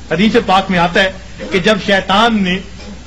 حدیث پاک میں آتا ہے کہ جب شیطان نے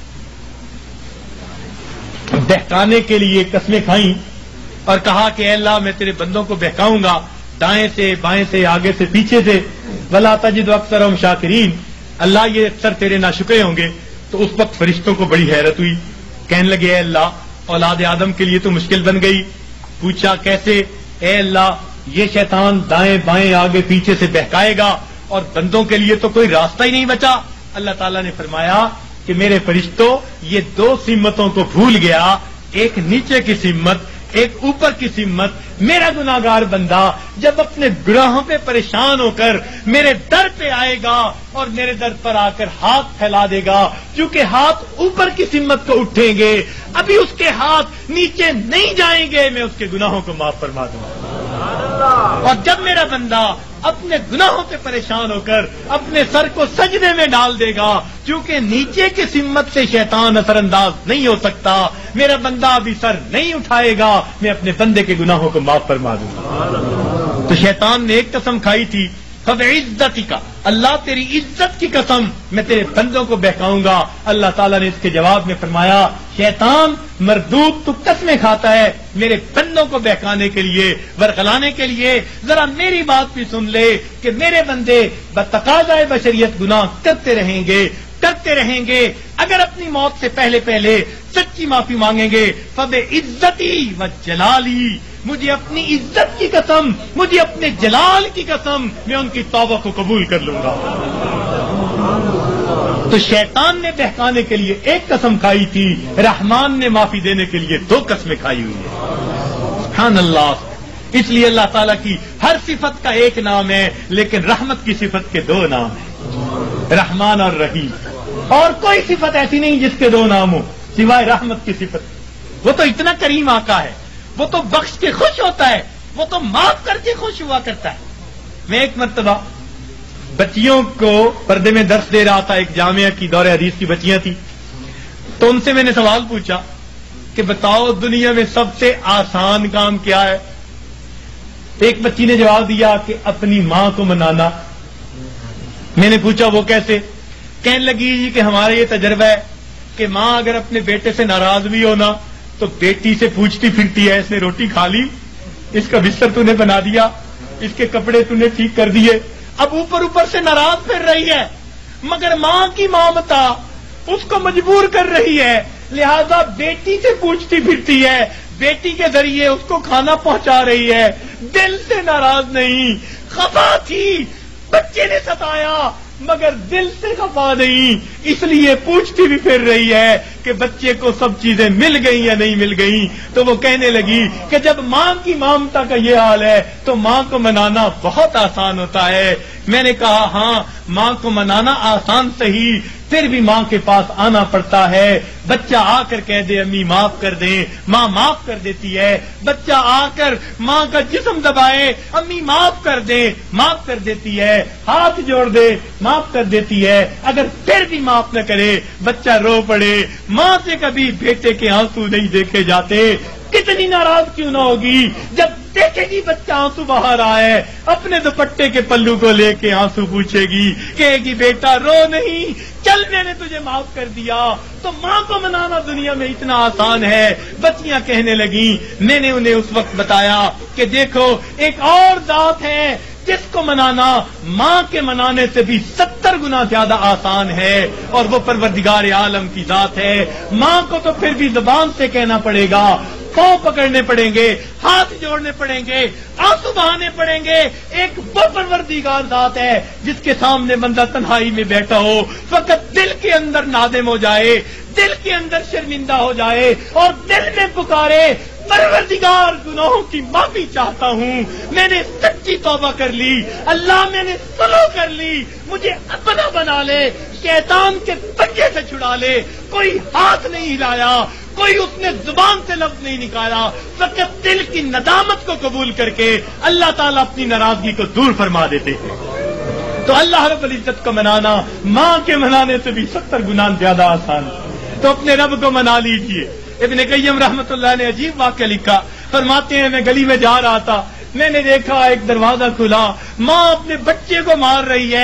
بہکانے کے لیے قسمیں کھائیں اور کہا کہ اے اللہ میں تیرے بندوں کو بہکاؤں گا دائیں سے بائیں سے آگے سے پیچھے سے ولا تجد اکثرهم شاکرین، اللہ یہ اکثر تیرے ناشکرے ہوں گے، تو اس وقت فرشتوں کو بڑی حیرت ہوئی، کہنے لگے اے اللہ اولاد آدم کے لیے تو مشکل بن گئی۔ پوچھا کیسے؟ اے اللہ یہ شیطان دائیں بائیں آگے پیچھے سے بہکائے گا اور بندوں کے لیے تو کوئی راستہ ہی نہیں بچا۔ اللہ تعالیٰ نے فرمایا کہ میرے فرشتوں یہ دو سمتوں کو بھول گیا، ایک نیچے کی سمت ایک اوپر کی سمت۔ میرا گناہگار بندہ جب اپنے گناہوں پہ پریشان ہو کر میرے در پہ آئے گا اور میرے در پر آ کر ہاتھ پھیلا دے گا، چونکہ ہاتھ اوپر کی سمت کو اٹھیں گے، ابھی اس کے ہاتھ نیچے نہیں جائیں گے، میں اس کے گناہوں کو معاف فرما دوں گا۔ اور جب میرا بندہ اپنے گناہوں پہ پریشان ہو کر اپنے سر کو سجدے میں ڈال دے گا، چونکہ نیچے کی سمت سے شیطان اثر انداز نہیں ہو سکتا، میرا بندہ ابھی سر نہیں اٹھائے گا، میں اپنے بندے کے گناہوں کو معاف فرما دوں گا۔ تو شیطان نے ایک قسم کھائی تھی، فَبِعِزَّتِكَ، اللہ تیری عزت کی قسم میں تیرے بندوں کو بہکاؤں گا۔ اللہ تعالیٰ نے اس کے جواب میں فرمایا شیطان مردود تو قسمیں کھاتا ہے میرے بندوں کو بہکانے کے لیے، ورغلانے کے لیے، ذرا میری بات بھی سن لے کہ میرے بندے بتقاضائے بشریت گناہ کرتے رہیں گے، اگر اپنی موت سے پہلے سچی معافی مانگیں گے، فَبِعِزَّتِي وَجَلَالِي، مجھے اپنی عزت کی قسم، مجھے اپنے جلال کی قسم، میں ان کی توبہ کو قبول کر لوں گا۔ تو شیطان نے بہکانے کے لیے ایک قسم کھائی تھی، رحمان نے معافی دینے کے لیے دو قسمیں کھائی ہوئی ہیں۔ سبحان اللہ۔ اس لیے اللہ تعالیٰ کی ہر صفت کا ایک نام ہے، لیکن رحمت کی صفت کے دو نام ہیں، رحمان اور رحیم۔ اور کوئی صفت ایسی نہیں جس کے دو نام ہوں سوائے رحمت کی صفت۔ وہ تو اتنا کریم آقا ہے، وہ تو بخش کے خوش ہوتا ہے، وہ تو معاف کر کے خوش ہوا کرتا ہے۔ میں ایک مرتبہ بچیوں کو پردے میں درس دے رہا تھا، ایک جامعہ کی دور حدیث کی بچیاں تھیں، تو ان سے میں نے سوال پوچھا کہ بتاؤ دنیا میں سب سے آسان کام کیا ہے؟ ایک بچی نے جواب دیا کہ اپنی ماں کو منانا۔ میں نے پوچھا وہ کیسے؟ کہنے لگی جی کہ ہمارا یہ تجربہ ہے کہ ماں اگر اپنے بیٹے سے ناراض بھی ہونا تو بیٹی سے پوچھتی پھرتی ہے، اس نے روٹی کھا لی، اس کا بستر تو نے بنا دیا، اس کے کپڑے تو نے ٹھیک کر دیے، اب اوپر سے ناراض پھر رہی ہے، مگر ماں کی ممتا اس کو مجبور کر رہی ہے، لہذا بیٹی سے پوچھتی پھرتی ہے، بیٹی کے ذریعے اس کو کھانا پہنچا رہی ہے، دل سے ناراض نہیں، خفا تھی، بچے نے ستایا مگر دل سے خفا نہیں، اس لیے پوچھتی بھی پھر رہی ہے کہ بچے کو سب چیزیں مل گئی یا نہیں مل گئی۔ تو وہ کہنے لگی کہ جب ماں کی ممتا کا یہ حال ہے تو ماں کو منانا بہت آسان ہوتا ہے۔ میں نے کہا ہاں ماں کو منانا آسان صحیح، پھر بھی ماں کے پاس آنا پڑتا ہے۔ بچہ آ کر کہہ دے امی معاف کر دیں، ماں معاف کر دیتی ہے۔ بچہ آ کر ماں کا جسم دبائے، امی معاف کر دیں، معاف کر دیتی ہے۔ ہاتھ جوڑ دے، معاف کر دیتی ہے۔ اگر پھر بھی معاف نہ کرے، بچہ رو پڑے، ماں سے کبھی بیٹے کے آنسو نہیں دیکھے جاتے، کتنی ناراض کیوں نہ ہوگی جب دیکھے گی بچہ آنسو بہا رہا ہے، اپنے دوپٹے کے پلو کو لے کے آنسو پوچھے گی، کہے گی بیٹا رو نہیں، چل میں نے تجھے معاف کر دیا۔ تو ماں کو منانا دنیا میں اتنا آسان ہے۔ بچیاں کہنے لگیں، میں نے انہیں اس وقت بتایا کہ دیکھو ایک اور ذات ہے جس کو منانا ماں کے منانے سے بھی 70 گنا زیادہ آسان ہے، اور وہ پروردگار عالم کی ذات ہے۔ ماں کو تو پھر بھی زبان سے کہنا پڑے گا، پاؤں پکڑنے پڑیں گے، ہاتھ جوڑنے پڑیں گے، آنسو بہانے پڑیں گے۔ ایک وہ پروردگار ذات ہے جس کے سامنے بندہ تنہائی میں بیٹھا ہو، فقط دل کے اندر نادم ہو جائے، دل کے اندر شرمندہ ہو جائے اور دل میں پکارے پروردگار گناہوں کی معافی چاہتا ہوں، میں نے سچی توبہ کر لی، اللہ میں نے صلح کر لی، مجھے اپنا بنا لے، شیطان کے پنجے سے چھڑا لے۔ کوئی ہاتھ نہیں ہلایا، کوئی اس نے زبان سے لفظ نہیں نکالا، فقط دل کی ندامت کو قبول کر کے اللہ تعالیٰ اپنی ناراضگی کو دور فرما دیتے ہیں۔ تو اللہ رب العزت کو منانا ماں کے منانے سے بھی 70 گنا زیادہ آسان ہے۔ تو اپنے رب کو منا لیجئے۔ ابن قیم رحمت اللہ نے عجیب واقعہ لکھا، فرماتے ہیں میں گلی میں جا رہا تھا، میں نے دیکھا ایک دروازہ کھلا، ماں اپنے بچے کو مار رہی ہے،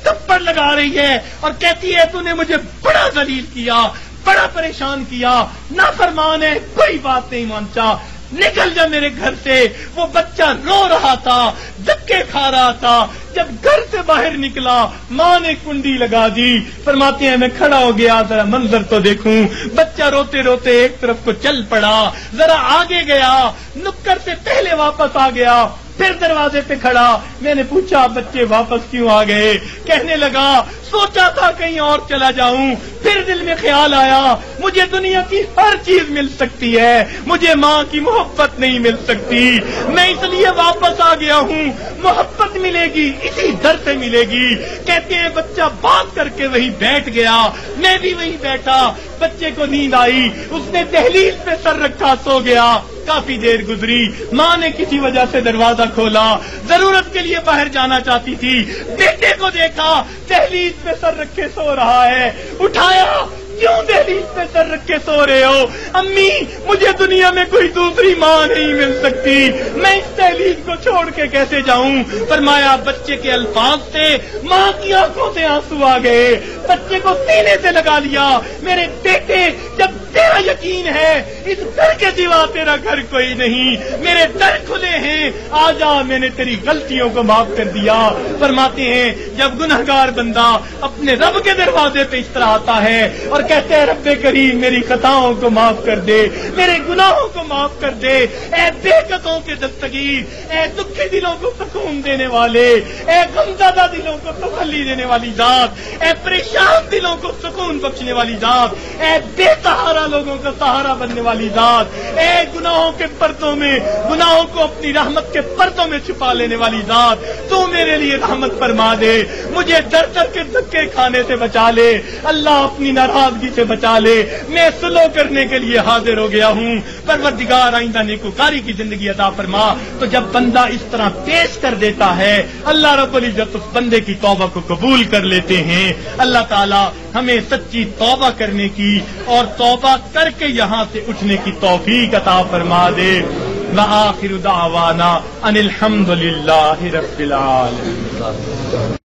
تھپڑ لگا رہی ہے اور کہتی ہے تو نے مجھے بڑا ذلیل کیا، بڑا پریشان کیا، نافرمان ہے، کوئی بات نہیں مانتا، نکل جا میرے گھر سے۔ وہ بچہ رو رہا تھا، دھکے کھا رہا تھا۔ جب گھر سے باہر نکلا ماں نے کنڈی لگا دی۔ فرماتے ہیں میں کھڑا ہو گیا ذرا منظر تو دیکھوں، بچہ روتے روتے ایک طرف کو چل پڑا، ذرا آگے گیا، نکر سے پہلے واپس آ گیا، پھر دروازے پہ کھڑا۔ میں نے پوچھا بچے واپس کیوں آ گئے؟ کہنے لگا سوچا تھا کہیں اور چلا جاؤں، پھر دل میں خیال آیا مجھے دنیا کی ہر چیز مل سکتی ہے، مجھے ماں کی محبت نہیں مل سکتی، میں اس لیے واپس آ گیا ہوں۔ محبت ملے گی اسی در سے ملے گی۔ کہتے ہیں بچہ بات کر کے وہیں بیٹھ گیا، میں بھی وہیں بیٹھا۔ بچے کو نیند آئی، اس نے دہلیز پہ سر رکھا سو گیا۔ کافی دیر گزری، ماں نے کسی وجہ سے دروازہ کھولا، ضرورت کے لیے باہر جانا چاہتی تھی، بیٹے کو دیکھا دہلیز پہ سر رکھے سو رہا ہے، اٹھایا، کیوں دہلیز پہ سر رکھ کے سو رہے ہو؟ امی مجھے دنیا میں کوئی دوسری ماں نہیں مل سکتی، میں اس دہلیز کو چھوڑ کے کیسے جاؤں؟ فرمایا بچے کے الفاظ سے ماں کی آنکھوں سے آنسو آ گئے، بچے کو سینے سے لگا لیا۔ میرے بیٹے جب تیرا یقین ہے اس در کے سوا تیرا گھر کوئی نہیں، میرے در کھلے ہیں، آ جا، میں نے تیری غلطیوں کو معاف کر دیا۔ فرماتے ہیں جب گنہگار بندہ اپنے رب کے دروازے پہ اس طرح آتا ہے اور کہتے ہیں رب کریم میری خطاؤں کو معاف کر دے، میرے گناہوں کو معاف کر دے، اے بے قصوں کے دستگیر، اے دکھی دلوں کو سکون دینے والے، اے غمزدہ دلوں کو تسلی دینے والی ذات، اے پریشان دلوں کو سکون بخشنے والی ذات، اے بے سہارا لوگوں کا سہارا بننے والی ذات، اے گناہوں کے پردوں میں گناہوں کو اپنی رحمت کے پردوں میں چھپا لینے والی ذات، تو میرے لیے رحمت فرما دے، مجھے در در کے دھکے کھانے سے بچا لے، اللہ اپنی ناراضگی سے بچا لے، میں صلح کرنے کے لیے حاضر ہو گیا ہوں، پروردگار آئندہ نیکوکاری کی زندگی عطا فرما۔ تو جب بندہ اس طرح پیش کر دیتا ہے اللہ رب العزت اس بندے کی توبہ کو قبول کر لیتے ہیں۔ اللہ تعالی ہمیں سچی توبہ کرنے کی اور توبہ کر کے یہاں سے اٹھنے کی توفیق عطا فرما دے۔ وآخر دعوانا ان الحمد للہ رب العالمین۔